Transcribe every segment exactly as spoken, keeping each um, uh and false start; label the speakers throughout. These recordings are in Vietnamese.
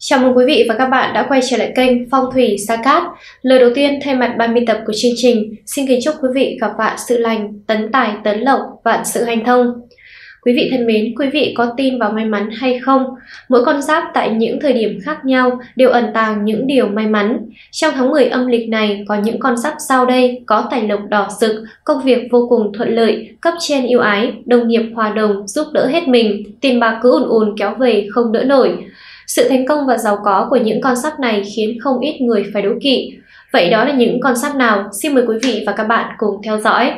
Speaker 1: Chào mừng quý vị và các bạn đã quay trở lại kênh Phong thủy Sa Cát. Lời đầu tiên thay mặt ban biên tập của chương trình, xin kính chúc quý vị gặp vạn sự lành, tấn tài, tấn lộc, vạn sự hanh thông. Quý vị thân mến, quý vị có tin vào may mắn hay không? Mỗi con giáp tại những thời điểm khác nhau đều ẩn tàng những điều may mắn. Trong tháng mười âm lịch này có những con giáp sau đây có tài lộc đỏ rực, công việc vô cùng thuận lợi, cấp trên yêu ái, đồng nghiệp hòa đồng, giúp đỡ hết mình, tiền bạc cứ ùn ùn kéo về không đỡ nổi. Sự thành công và giàu có của những con giáp này khiến không ít người phải đố kỵ. Vậy đó là những con giáp nào? Xin mời quý vị và các bạn cùng theo dõi.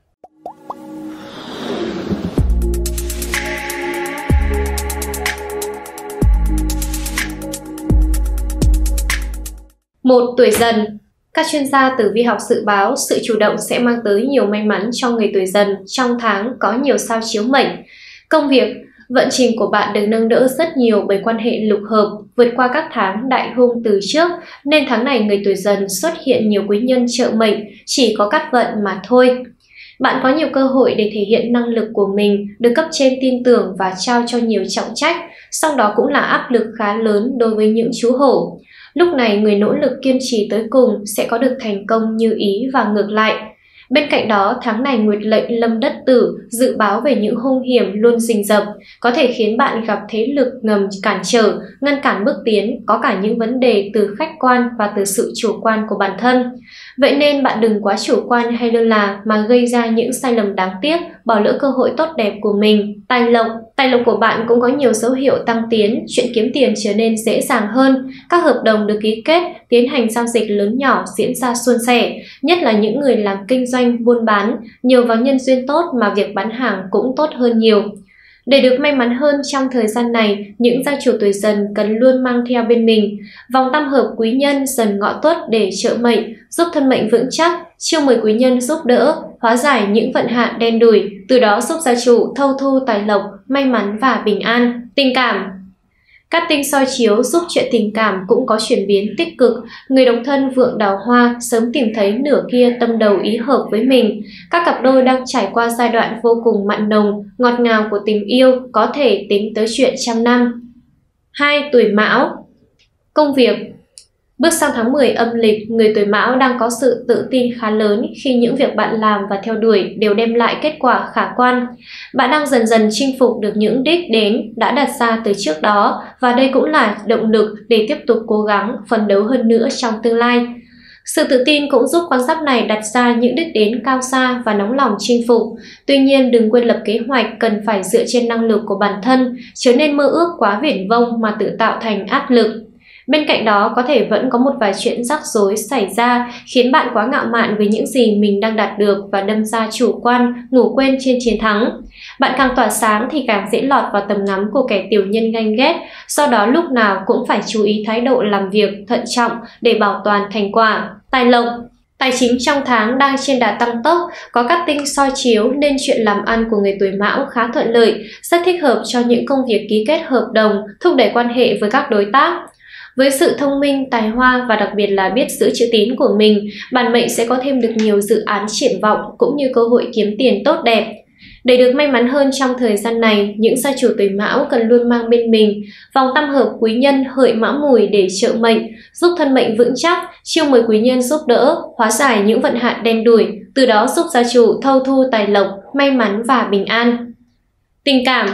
Speaker 1: một. Tuổi Dần. Các chuyên gia tử vi học dự báo sự chủ động sẽ mang tới nhiều may mắn cho người tuổi Dần trong tháng có nhiều sao chiếu mệnh. Công việc, vận trình của bạn được nâng đỡ rất nhiều bởi quan hệ lục hợp, vượt qua các tháng đại hung từ trước, nên tháng này người tuổi Dần xuất hiện nhiều quý nhân trợ mệnh, chỉ có cát vận mà thôi. Bạn có nhiều cơ hội để thể hiện năng lực của mình, được cấp trên tin tưởng và trao cho nhiều trọng trách, song đó cũng là áp lực khá lớn đối với những chú hổ. Lúc này người nỗ lực kiên trì tới cùng sẽ có được thành công như ý và ngược lại. Bên cạnh đó, tháng này nguyệt lệnh lâm đất tử dự báo về những hung hiểm luôn rình rập, có thể khiến bạn gặp thế lực ngầm cản trở, ngăn cản bước tiến, có cả những vấn đề từ khách quan và từ sự chủ quan của bản thân. Vậy nên bạn đừng quá chủ quan hay lơ là mà gây ra những sai lầm đáng tiếc, bỏ lỡ cơ hội tốt đẹp của mình. Tài lộc. Tài lộc của bạn cũng có nhiều dấu hiệu tăng tiến, chuyện kiếm tiền trở nên dễ dàng hơn. Các hợp đồng được ký kết, tiến hành giao dịch lớn nhỏ diễn ra suôn sẻ, nhất là những người làm kinh doanh, buôn bán, nhờ vào nhân duyên tốt mà việc bán hàng cũng tốt hơn nhiều. Để được may mắn hơn trong thời gian này, những gia chủ tuổi Dần cần luôn mang theo bên mình vòng tam hợp quý nhân Dần Ngọ Tuất để trợ mệnh, giúp thân mệnh vững chắc, chiêu mời quý nhân giúp đỡ, hóa giải những vận hạn đen đủi, từ đó giúp gia chủ thâu thu tài lộc, may mắn và bình an. Tình cảm. Các tinh soi chiếu giúp chuyện tình cảm cũng có chuyển biến tích cực. Người độc thân vượng đào hoa sớm tìm thấy nửa kia tâm đầu ý hợp với mình. Các cặp đôi đang trải qua giai đoạn vô cùng mặn nồng, ngọt ngào của tình yêu, có thể tính tới chuyện trăm năm. hai. Tuổi Mão. Công việc. Bước sang tháng mười âm lịch, người tuổi Mão đang có sự tự tin khá lớn khi những việc bạn làm và theo đuổi đều đem lại kết quả khả quan. Bạn đang dần dần chinh phục được những đích đến đã đặt ra từ trước đó, và đây cũng là động lực để tiếp tục cố gắng, phấn đấu hơn nữa trong tương lai. Sự tự tin cũng giúp con giáp này đặt ra những đích đến cao xa và nóng lòng chinh phục. Tuy nhiên, đừng quên lập kế hoạch cần phải dựa trên năng lực của bản thân, chớ nên mơ ước quá viển vông mà tự tạo thành áp lực. Bên cạnh đó, có thể vẫn có một vài chuyện rắc rối xảy ra khiến bạn quá ngạo mạn với những gì mình đang đạt được và đâm ra chủ quan, ngủ quên trên chiến thắng. Bạn càng tỏa sáng thì càng dễ lọt vào tầm ngắm của kẻ tiểu nhân ganh ghét, do đó lúc nào cũng phải chú ý thái độ làm việc thận trọng để bảo toàn thành quả. Tài lộc. Tài chính trong tháng đang trên đà tăng tốc, có các tinh soi chiếu nên chuyện làm ăn của người tuổi Mão khá thuận lợi, rất thích hợp cho những công việc ký kết hợp đồng, thúc đẩy quan hệ với các đối tác. Với sự thông minh, tài hoa và đặc biệt là biết giữ chữ tín của mình, bản mệnh sẽ có thêm được nhiều dự án triển vọng cũng như cơ hội kiếm tiền tốt đẹp. Để được may mắn hơn trong thời gian này, những gia chủ tuổi Mão cần luôn mang bên mình vòng tam hợp quý nhân Hợi Mão Mùi để trợ mệnh, giúp thân mệnh vững chắc, chiêu mời quý nhân giúp đỡ, hóa giải những vận hạn đen đủi, từ đó giúp gia chủ thâu thu tài lộc, may mắn và bình an. Tình cảm.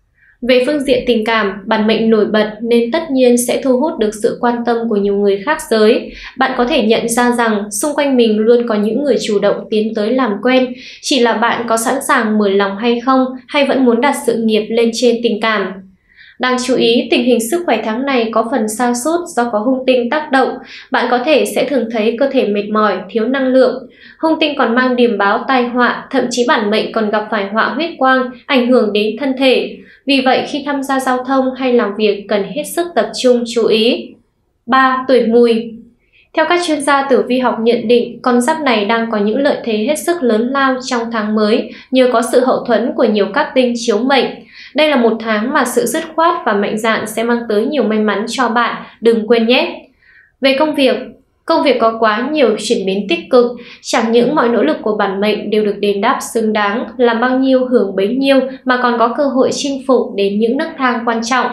Speaker 1: Về phương diện tình cảm, bản mệnh nổi bật nên tất nhiên sẽ thu hút được sự quan tâm của nhiều người khác giới. Bạn có thể nhận ra rằng xung quanh mình luôn có những người chủ động tiến tới làm quen, chỉ là bạn có sẵn sàng mở lòng hay không, hay vẫn muốn đặt sự nghiệp lên trên tình cảm. Đáng chú ý, tình hình sức khỏe tháng này có phần sa sút do có hung tinh tác động. Bạn có thể sẽ thường thấy cơ thể mệt mỏi, thiếu năng lượng. Hung tinh còn mang điềm báo tai họa, thậm chí bản mệnh còn gặp phải họa huyết quang, ảnh hưởng đến thân thể. Vì vậy, khi tham gia giao thông hay làm việc cần hết sức tập trung chú ý. ba. Tuổi Mùi. Theo các chuyên gia tử vi học nhận định, con giáp này đang có những lợi thế hết sức lớn lao trong tháng mới nhờ có sự hậu thuẫn của nhiều các tinh chiếu mệnh. Đây là một tháng mà sự dứt khoát và mạnh dạn sẽ mang tới nhiều may mắn cho bạn, đừng quên nhé. Về công việc, công việc có quá nhiều chuyển biến tích cực, chẳng những mọi nỗ lực của bản mệnh đều được đền đáp xứng đáng, làm bao nhiêu hưởng bấy nhiêu mà còn có cơ hội chinh phục đến những nấc thang quan trọng.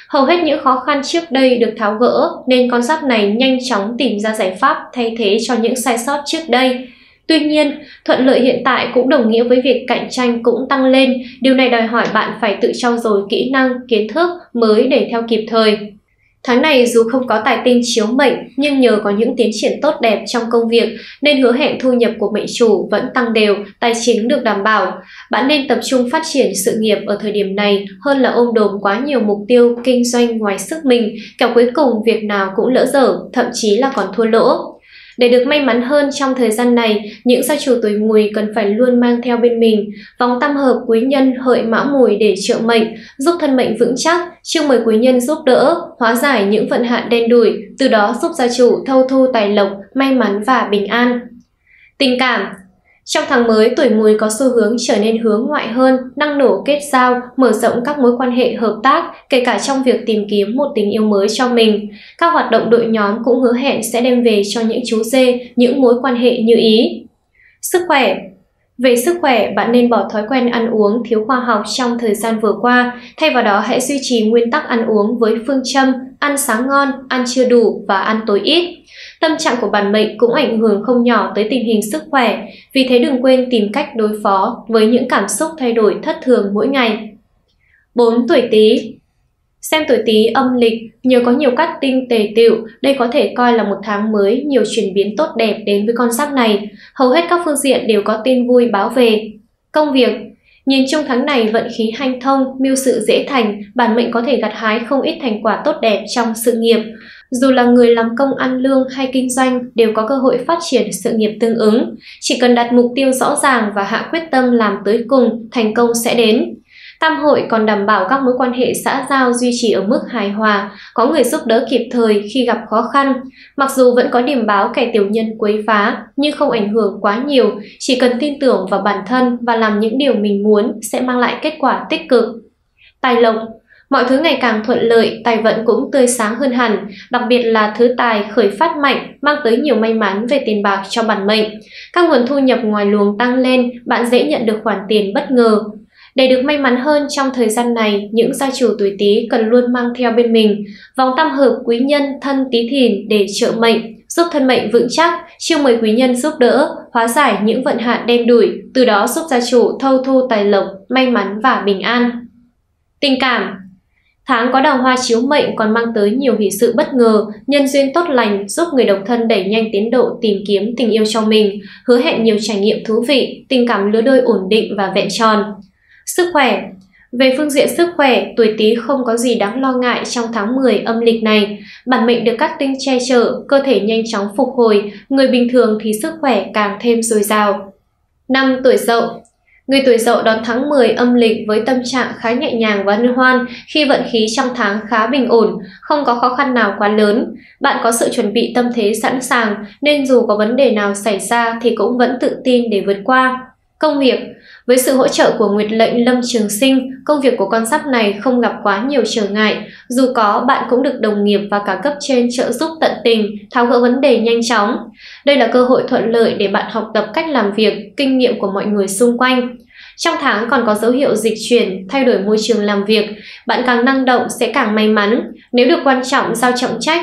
Speaker 1: Hầu hết những khó khăn trước đây được tháo gỡ nên con giáp này nhanh chóng tìm ra giải pháp thay thế cho những sai sót trước đây. Tuy nhiên, thuận lợi hiện tại cũng đồng nghĩa với việc cạnh tranh cũng tăng lên. Điều này đòi hỏi bạn phải tự trau dồi kỹ năng, kiến thức mới để theo kịp thời. Tháng này dù không có tài tinh chiếu mệnh nhưng nhờ có những tiến triển tốt đẹp trong công việc nên hứa hẹn thu nhập của mệnh chủ vẫn tăng đều, tài chính được đảm bảo. Bạn nên tập trung phát triển sự nghiệp ở thời điểm này hơn là ôm đồm quá nhiều mục tiêu kinh doanh ngoài sức mình, kẻo cuối cùng việc nào cũng lỡ dở, thậm chí là còn thua lỗ. Để được may mắn hơn trong thời gian này, những gia chủ tuổi Mùi cần phải luôn mang theo bên mình vòng tam hợp quý nhân hợi mão mùi để trợ mệnh, giúp thân mệnh vững chắc, chiêu mời quý nhân giúp đỡ, hóa giải những vận hạn đen đủi, từ đó giúp gia chủ thâu thu tài lộc, may mắn và bình an. Tình cảm. Trong tháng mới, tuổi Mùi có xu hướng trở nên hướng ngoại hơn, năng nổ kết giao, mở rộng các mối quan hệ hợp tác, kể cả trong việc tìm kiếm một tình yêu mới cho mình. Các hoạt động đội nhóm cũng hứa hẹn sẽ đem về cho những chú dê những mối quan hệ như ý. Sức khỏe. Về sức khỏe, bạn nên bỏ thói quen ăn uống thiếu khoa học trong thời gian vừa qua, thay vào đó hãy duy trì nguyên tắc ăn uống với phương châm ăn sáng ngon, ăn chưa đủ và ăn tối ít. Tâm trạng của bản mệnh cũng ảnh hưởng không nhỏ tới tình hình sức khỏe, vì thế đừng quên tìm cách đối phó với những cảm xúc thay đổi thất thường mỗi ngày. bốn. Tuổi Tý. Xem tuổi Tý âm lịch, nhờ có nhiều cát tinh tề tựu, đây có thể coi là một tháng mới nhiều chuyển biến tốt đẹp đến với con giáp này. Hầu hết các phương diện đều có tin vui báo về. Công việc. Nhìn chung tháng này vận khí hanh thông, mưu sự dễ thành, bản mệnh có thể gặt hái không ít thành quả tốt đẹp trong sự nghiệp. Dù là người làm công ăn lương hay kinh doanh đều có cơ hội phát triển sự nghiệp tương ứng. Chỉ cần đặt mục tiêu rõ ràng và hạ quyết tâm làm tới cùng, thành công sẽ đến. Tam hội còn đảm bảo các mối quan hệ xã giao duy trì ở mức hài hòa, có người giúp đỡ kịp thời khi gặp khó khăn. Mặc dù vẫn có điểm báo kẻ tiểu nhân quấy phá, nhưng không ảnh hưởng quá nhiều, chỉ cần tin tưởng vào bản thân và làm những điều mình muốn sẽ mang lại kết quả tích cực. Tài lộc. Mọi thứ ngày càng thuận lợi, tài vận cũng tươi sáng hơn hẳn, đặc biệt là thứ tài khởi phát mạnh, mang tới nhiều may mắn về tiền bạc cho bản mệnh. Các nguồn thu nhập ngoài luồng tăng lên, bạn dễ nhận được khoản tiền bất ngờ. Để được may mắn hơn trong thời gian này, những gia chủ tuổi Tý cần luôn mang theo bên mình vòng tam hợp quý nhân thân Tý Thìn để trợ mệnh, giúp thân mệnh vững chắc, chiêu mời quý nhân giúp đỡ, hóa giải những vận hạn đen đủi, từ đó giúp gia chủ thâu thu tài lộc, may mắn và bình an. Tình cảm. Tháng có đào hoa chiếu mệnh còn mang tới nhiều hỷ sự bất ngờ, nhân duyên tốt lành giúp người độc thân đẩy nhanh tiến độ tìm kiếm tình yêu cho mình, hứa hẹn nhiều trải nghiệm thú vị, tình cảm lứa đôi ổn định và vẹn tròn. Sức khỏe. Về phương diện sức khỏe, tuổi Tý không có gì đáng lo ngại trong tháng mười âm lịch này. Bản mệnh được cát tinh che chở, cơ thể nhanh chóng phục hồi, người bình thường thì sức khỏe càng thêm dồi dào. Năm. Tuổi Dậu. Người tuổi Dậu đón tháng mười âm lịch với tâm trạng khá nhẹ nhàng và hân hoan khi vận khí trong tháng khá bình ổn, không có khó khăn nào quá lớn. Bạn có sự chuẩn bị tâm thế sẵn sàng nên dù có vấn đề nào xảy ra thì cũng vẫn tự tin để vượt qua. Công việc. Với sự hỗ trợ của Nguyệt lệnh Lâm Trường Sinh, công việc của con giáp này không gặp quá nhiều trở ngại. Dù có, bạn cũng được đồng nghiệp và cả cấp trên trợ giúp tận tình, tháo gỡ vấn đề nhanh chóng. Đây là cơ hội thuận lợi để bạn học tập cách làm việc, kinh nghiệm của mọi người xung quanh. Trong tháng còn có dấu hiệu dịch chuyển, thay đổi môi trường làm việc. Bạn càng năng động sẽ càng may mắn. Nếu được quan trọng giao trọng trách,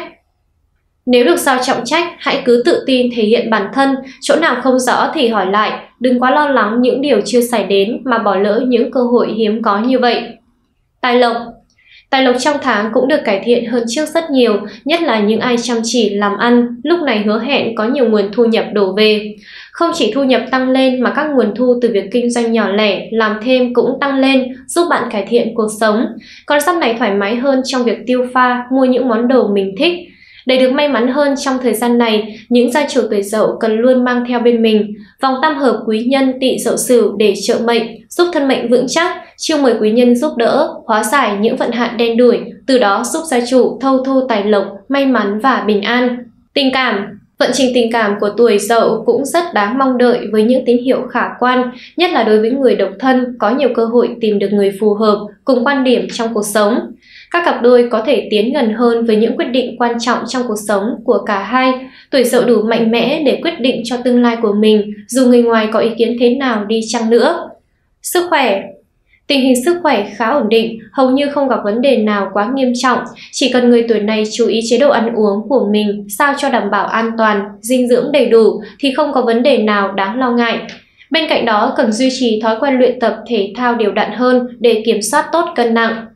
Speaker 1: Nếu được giao trọng trách, hãy cứ tự tin thể hiện bản thân, chỗ nào không rõ thì hỏi lại, đừng quá lo lắng những điều chưa xảy đến mà bỏ lỡ những cơ hội hiếm có như vậy. Tài lộc. Tài lộc trong tháng cũng được cải thiện hơn trước rất nhiều, nhất là những ai chăm chỉ làm ăn, lúc này hứa hẹn có nhiều nguồn thu nhập đổ về. Không chỉ thu nhập tăng lên mà các nguồn thu từ việc kinh doanh nhỏ lẻ, làm thêm cũng tăng lên, giúp bạn cải thiện cuộc sống. Con giáp này thoải mái hơn trong việc tiêu pha, mua những món đồ mình thích. Để được may mắn hơn trong thời gian này, những gia chủ tuổi Dậu cần luôn mang theo bên mình vòng tam hợp quý nhân Tỵ Dậu Sửu để trợ mệnh, giúp thân mệnh vững chắc, chiêu mời quý nhân giúp đỡ, hóa giải những vận hạn đen đủi, từ đó giúp gia chủ thâu thu tài lộc, may mắn và bình an. Tình cảm. Vận trình tình cảm của tuổi Dậu cũng rất đáng mong đợi với những tín hiệu khả quan, nhất là đối với người độc thân có nhiều cơ hội tìm được người phù hợp, cùng quan điểm trong cuộc sống. Các cặp đôi có thể tiến gần hơn với những quyết định quan trọng trong cuộc sống của cả hai. Tuổi Dậu đủ mạnh mẽ để quyết định cho tương lai của mình, dù người ngoài có ý kiến thế nào đi chăng nữa. Sức khỏe. Tình hình sức khỏe khá ổn định, hầu như không gặp vấn đề nào quá nghiêm trọng, chỉ cần người tuổi này chú ý chế độ ăn uống của mình sao cho đảm bảo an toàn, dinh dưỡng đầy đủ thì không có vấn đề nào đáng lo ngại. Bên cạnh đó, cần duy trì thói quen luyện tập thể thao đều đặn hơn để kiểm soát tốt cân nặng.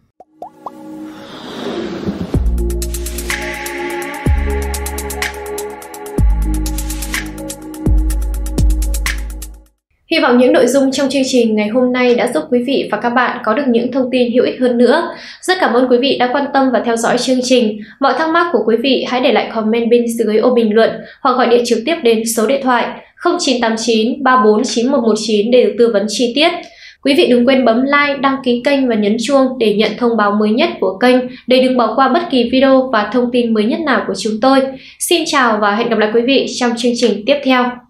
Speaker 1: Hy vọng những nội dung trong chương trình ngày hôm nay đã giúp quý vị và các bạn có được những thông tin hữu ích hơn nữa. Rất cảm ơn quý vị đã quan tâm và theo dõi chương trình. Mọi thắc mắc của quý vị hãy để lại comment bên dưới ô bình luận hoặc gọi điện trực tiếp đến số điện thoại không chín tám chín ba bốn chín một một chín để được tư vấn chi tiết. Quý vị đừng quên bấm like, đăng ký kênh và nhấn chuông để nhận thông báo mới nhất của kênh để đừng bỏ qua bất kỳ video và thông tin mới nhất nào của chúng tôi. Xin chào và hẹn gặp lại quý vị trong chương trình tiếp theo.